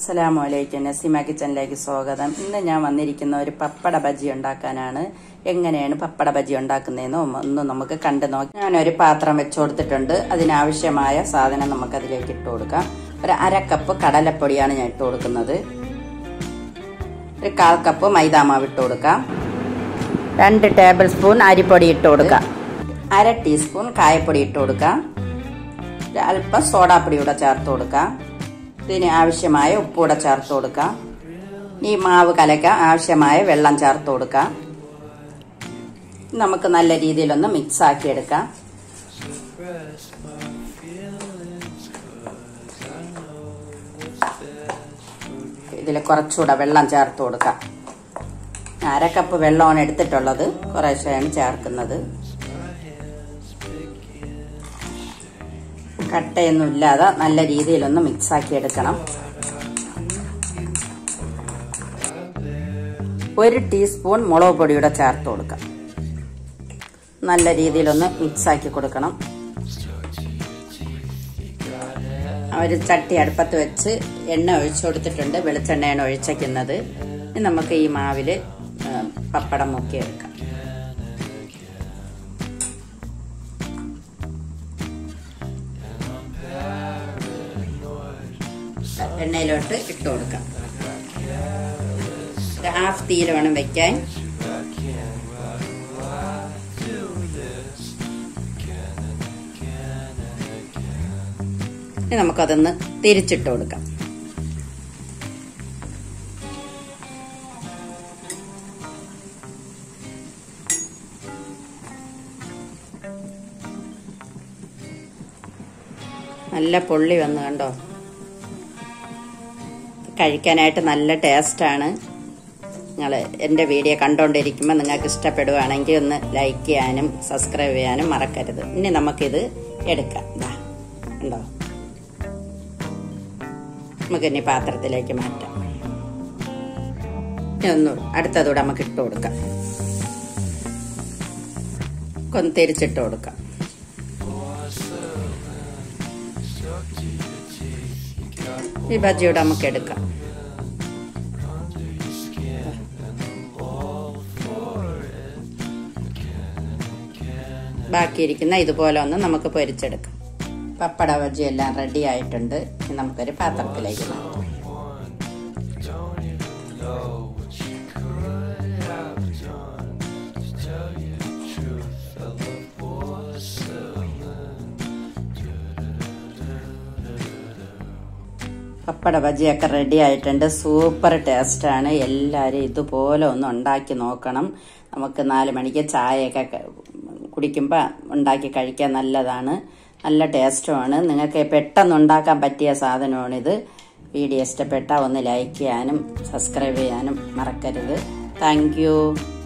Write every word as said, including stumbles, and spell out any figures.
അസ്സലാമലൈക്കും. നസീമ കിച്ചണിലേക്ക് സ്വാഗതം. ഇന്ന് ഞാൻ വന്നിരിക്കുന്ന ഒരു പപ്പട ബജി ഉണ്ടാക്കാനാണ്. എങ്ങനെയാണ് പപ്പട ബജി ഉണ്ടാക്കുന്നതെന്ന് ഒന്ന് നമുക്ക് കണ്ടു നോക്കാം. ഞാനൊരു പാത്രം വെച്ച് കൊടുത്തിട്ടുണ്ട്. അതിനാവശ്യമായ സാധനം നമുക്ക് അതിലേക്ക് ഇട്ട് കൊടുക്കാം. ഒരു അര കപ്പ് കടലപ്പൊടിയാണ് ഞാൻ ഇട്ട് കൊടുക്കുന്നത്. ഒരു കാൽ കപ്പ് മൈദാമാവ് ഇട്ട് കൊടുക്കാം. രണ്ട് ടേബിൾ സ്പൂൺ അരിപ്പൊടി ഇട്ട് കൊടുക്കാം. അര ടീസ്പൂൺ കായപ്പൊടി ഇട്ട് കൊടുക്കാം. അല്പം സോഡാപ്പൊടി കൂടെ ചേർത്ത് കൊടുക്കാം. ഇതിന് ആവശ്യമായ ഉപ്പൂടെ ചേർത്ത് കൊടുക്കാം. ഈ മാവ് കലക്കാൻ ആവശ്യമായ വെള്ളം ചേർത്ത് കൊടുക്കാം. നമുക്ക് നല്ല രീതിയിലൊന്ന് മിക്സ് ആക്കി എടുക്കാം. ഇതിൽ കുറച്ചുകൂടെ വെള്ളം ചേർത്ത് കൊടുക്കാം. അര കപ്പ് വെള്ളമാണ് എടുത്തിട്ടുള്ളത്. കുറേശ്ശെയാണ് ചേർക്കുന്നത്. കട്ടയൊന്നും ഇല്ലാതെ നല്ല രീതിയിലൊന്ന് മിക്സ് ആക്കി എടുക്കണം. ഒരു ടീസ്പൂൺ മുളക് പൊടിയുടെ ചേർത്ത് കൊടുക്കാം. നല്ല രീതിയിലൊന്ന് മിക്സ് ആക്കി കൊടുക്കണം. ഒരു ചട്ടി അടുപ്പത്ത് വെച്ച് എണ്ണ ഒഴിച്ചു കൊടുത്തിട്ടുണ്ട്. വെളിച്ചെണ്ണയാണ് ഒഴിച്ചേക്കുന്നത്. ഇനി നമുക്ക് ഈ മാവില് പപ്പടം മുക്കിയെടുക്കാം. എണ്ണയിലോട്ട് ഇട്ട് കൊടുക്കാം. ഹാഫ് തീയിൽ വേണം വെക്കാൻ. ഇനി നമുക്കതൊന്ന് തിരിച്ചിട്ട് കൊടുക്കാം. നല്ല പൊള്ളി വന്നു കണ്ടോ. കഴിക്കാനായിട്ട് നല്ല ടേസ്റ്റാണ്. നിങ്ങൾ എൻ്റെ വീഡിയോ കണ്ടുകൊണ്ടിരിക്കുമ്പോൾ നിങ്ങൾക്ക് ഇഷ്ടപ്പെടുകയാണെങ്കിൽ ഒന്ന് ലൈക്ക് ചെയ്യാനും സബ്സ്ക്രൈബ് ചെയ്യാനും മറക്കരുത്. ഇനി നമുക്കിത് എടുക്കാം. ഇതാ ഉണ്ടോ. നമുക്കിനി പാത്രത്തിലേക്ക് മാറ്റാം. ഒന്ന് അടുത്തതൂടെ നമുക്ക് ഇട്ട് കൊടുക്കാം. ഒന്ന് തിരിച്ചിട്ട് കൊടുക്കാം. ഈ ബജിയോടെ നമുക്ക് എടുക്കാം. ബാക്കിയിരിക്കുന്ന ഇതുപോലെ ഒന്ന് നമുക്ക് പൊരിച്ചെടുക്കാം. പപ്പട ബജി എല്ലാം റെഡി ആയിട്ടുണ്ട്. നമുക്കൊരു പാത്രത്തിലേക്ക് മാറ്റാം. പപ്പട ബജിയൊക്കെ റെഡി ആയിട്ടുണ്ട്. സൂപ്പർ ടേസ്റ്റാണ്. എല്ലാവരും ഇതുപോലെ ഒന്ന് ഉണ്ടാക്കി നോക്കണം. നമുക്ക് നാല് മണിക്ക് ചായയൊക്കെ കുടിക്കുമ്പോൾ ഉണ്ടാക്കി കഴിക്കാൻ നല്ലതാണ്. നല്ല ടേസ്റ്റുമാണ്. നിങ്ങൾക്ക് പെട്ടെന്ന് ഉണ്ടാക്കാൻ പറ്റിയ സാധനമാണിത്. വീഡിയോ ഇഷ്ടപ്പെട്ടാൽ ഒന്ന് ലൈക്ക് ചെയ്യാനും സബ്സ്ക്രൈബ് ചെയ്യാനും മറക്കരുത്. Thank U.